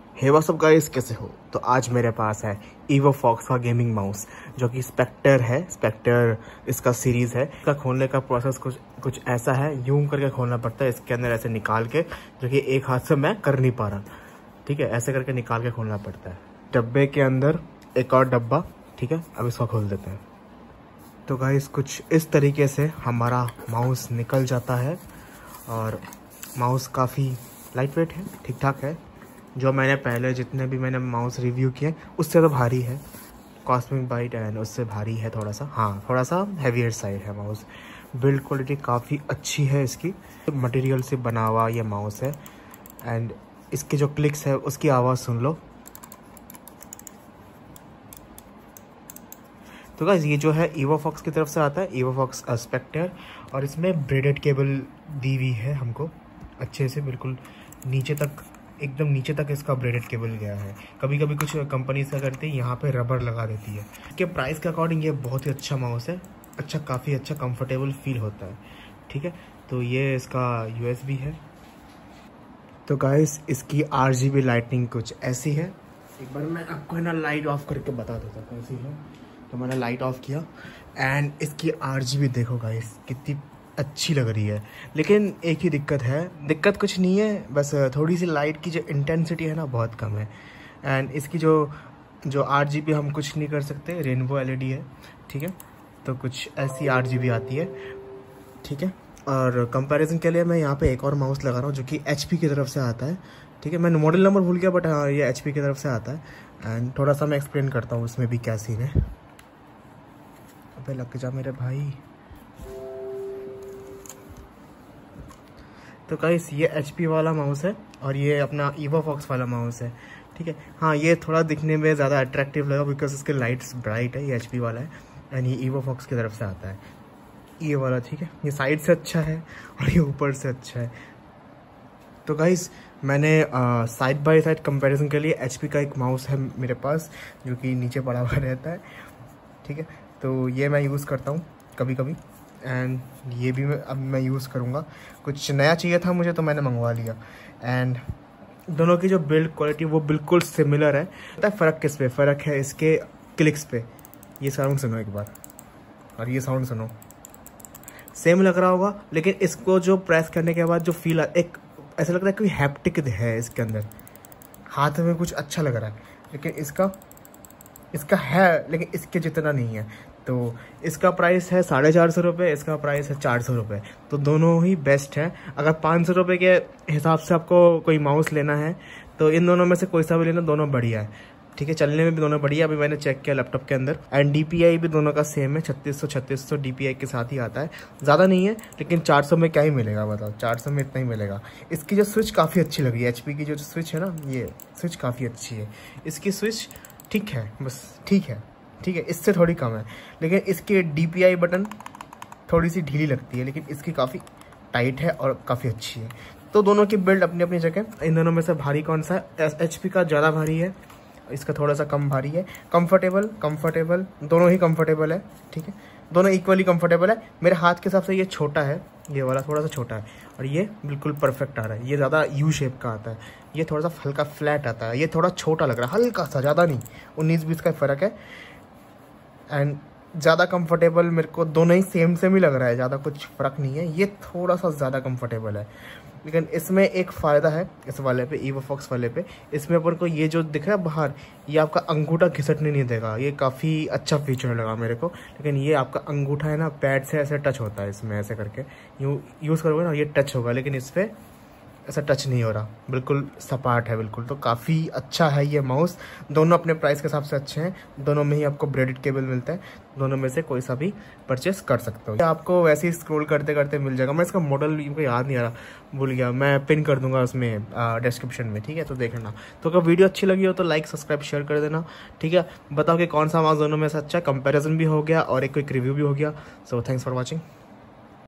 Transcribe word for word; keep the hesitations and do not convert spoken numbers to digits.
Hey what's up guys, कैसे हो? तो आज मेरे पास है EvoFox का गेमिंग माउस जो कि स्पेक्टर है। स्पेक्टर इसका सीरीज़ है। इसका खोलने का प्रोसेस कुछ कुछ ऐसा है, यूं करके खोलना पड़ता है, इसके अंदर ऐसे निकाल के, जो कि एक हाथ से मैं कर नहीं पा रहा। ठीक है, ऐसे करके निकाल के खोलना पड़ता है। डब्बे के अंदर एक और डब्बा। ठीक है, अब इसको खोल देते हैं। तो गाइस कुछ इस तरीके से हमारा माउस निकल जाता है और माउस काफ़ी लाइट वेट है, ठीक ठाक है। जो मैंने पहले जितने भी मैंने माउस रिव्यू किए उससे तो भारी है। कॉस्मिक बाइट एंड उससे भारी है थोड़ा सा, हाँ थोड़ा सा हैवियर साइड है माउस। बिल्ड क्वालिटी काफ़ी अच्छी है इसकी, मटेरियल से बना हुआ ये माउस है। एंड इसके जो क्लिक्स है उसकी आवाज़ सुन लो। तो गाइस ये जो है EvoFox की तरफ से आता है, EvoFox स्पेक्टर, और इसमें ब्रेडेड केबल दी हुई है हमको अच्छे से, बिल्कुल नीचे तक, एकदम नीचे तक इसका ब्रेडेड केबल गया है। कभी कभी कुछ कंपनीज क्या करती है, यहाँ पे रबर लगा देती है। इसके प्राइस के अकॉर्डिंग ये बहुत ही अच्छा माउस है, अच्छा काफ़ी अच्छा कंफर्टेबल फील होता है। ठीक है, तो ये इसका यूएसबी है। तो गाइस इसकी आरजीबी लाइटनिंग कुछ ऐसी है। एक बार मैं आपको है ना लाइट ऑफ करके बता देता हूँ कैसी है। तो मैंने लाइट ऑफ किया एंड इसकी आरजीबी देखो गाइस कितनी अच्छी लग रही है। लेकिन एक ही दिक्कत है, दिक्कत कुछ नहीं है, बस थोड़ी सी लाइट की जो इंटेंसिटी है ना बहुत कम है। एंड इसकी जो जो आरजीबी हम कुछ नहीं कर सकते, रेनबो एलईडी है। ठीक है, तो कुछ ऐसी आरजीबी आती है। ठीक है, और कंपैरिजन के लिए मैं यहाँ पे एक और माउस लगा रहा हूँ जो कि एचपी की तरफ से आता है। ठीक है, मैं मॉडल नंबर भूल गया, बट हाँ ये एचपी की तरफ से आता है। एंड थोड़ा सा मैं एक्सप्लेन करता हूँ उसमें भी क्या सीन है। अबे लग जा मेरे भाई। तो गाइस ये एचपी वाला माउस है और ये अपना EvoFox वाला माउस है। ठीक है, हाँ ये थोड़ा दिखने में ज़्यादा अट्रैक्टिव लगा बिकॉज इसके लाइट्स ब्राइट है। ये एचपी वाला है एंड ये EvoFox की तरफ से आता है ये वाला। ठीक है, ये साइड से अच्छा है और ये ऊपर से अच्छा है। तो गाइस मैंने साइड बाय साइड कंपैरिजन के लिए एचपी का एक माउस है मेरे पास जो कि नीचे पड़ा हुआ रहता है। ठीक है, तो ये मैं यूज़ करता हूँ कभी कभी एंड ये भी मैं अब मैं यूज़ करूँगा। कुछ नया चाहिए था मुझे तो मैंने मंगवा लिया। एंड दोनों की जो बिल्ड क्वालिटी वो बिल्कुल सिमिलर है। पता है फ़र्क किस पे? फ़र्क है इसके क्लिक्स पे। ये साउंड सुनो एक बार, और ये साउंड सुनो, सेम लग रहा होगा, लेकिन इसको जो प्रेस करने के बाद जो फील, एक ऐसा लग रहा है कोई हैप्टिक है इसके अंदर, हाथ में कुछ अच्छा लग रहा है। लेकिन इसका इसका है लेकिन इसके जितना नहीं है। तो इसका प्राइस है साढ़े चार सौ रुपये, इसका प्राइस है चार सौ रुपये। तो दोनों ही बेस्ट हैं। अगर पाँच सौ रुपये के हिसाब से आपको कोई माउस लेना है तो इन दोनों में से कोई सा भी लेना, दोनों बढ़िया है। ठीक है, चलने में भी दोनों बढ़िया। अभी मैंने चेक किया लैपटॉप के अंदर। एंड डी पी आई भी दोनों का सेम है, छत्तीस सौ छत्तीस सौ डी पी आई के साथ ही आता है। ज़्यादा नहीं है, लेकिन चार सौ में क्या ही मिलेगा, बताओ, चार सौ में इतना ही मिलेगा। इसकी जो स्विच काफ़ी अच्छी लगी है, एच पी की जो स्विच है ना, ये स्विच काफ़ी अच्छी है। इसकी स्विच ठीक है, बस ठीक है, ठीक है, इससे थोड़ी कम है। लेकिन इसके डी पी आई बटन थोड़ी सी ढीली लगती है, लेकिन इसकी काफ़ी टाइट है और काफ़ी अच्छी है। तो दोनों की बिल्ड अपनी अपनी जगह। इन दोनों में से भारी कौन सा है? एच पी का ज़्यादा भारी है, इसका थोड़ा सा कम भारी है। कंफर्टेबल कंफर्टेबल दोनों ही कंफर्टेबल है। ठीक है, दोनों इक्वली कंफर्टेबल है। मेरे हाथ के हिसाब से ये छोटा है, ये वाला थोड़ा सा छोटा है, और ये बिल्कुल परफेक्ट आ रहा है। ये ज़्यादा यू शेप का आता है, ये थोड़ा सा हल्का फ्लैट आता है। ये थोड़ा छोटा लग रहा है, हल्का सा, ज़्यादा नहीं, उन्नीस बीस का फ़र्क है। एंड ज़्यादा कंफर्टेबल मेरे को दोनों ही सेम सेम ही लग रहा है, ज़्यादा कुछ फ़र्क नहीं है। ये थोड़ा सा ज़्यादा कंफर्टेबल है। लेकिन इसमें एक फ़ायदा है इस वाले पे, EvoFox वाले पे, इसमें अपन को ये जो दिख रहा है बाहर, ये आपका अंगूठा घिसटने नहीं देगा। ये काफ़ी अच्छा फीचर लगा मेरे को। लेकिन ये आपका अंगूठा है ना, पैड से ऐसे टच होता है, इसमें ऐसे करके यूँ यूज़ करोगे ना, ये टच होगा। लेकिन इस पर ऐसा टच नहीं हो रहा, बिल्कुल सपाट है बिल्कुल। तो काफ़ी अच्छा है ये माउस। दोनों अपने प्राइस के हिसाब से अच्छे हैं। दोनों में ही आपको ब्रेडेड केबल मिलता है, दोनों में से कोई सा भी परचेस कर सकते हो। आपको वैसे ही स्क्रॉल करते करते मिल जाएगा। मैं इसका मॉडल मुझे याद नहीं आ रहा, भूल गया, मैं पिन कर दूंगा उसमें डिस्क्रिप्शन में। ठीक है, तो देख लेना। तो अगर वीडियो अच्छी लगी हो तो लाइक सब्सक्राइब शेयर कर देना। ठीक है, बताओ कि कौन सा माउस दोनों में से अच्छा है। कंपेरिजन भी हो गया और एक क्विक रिव्यू भी हो गया। So thanks for watching.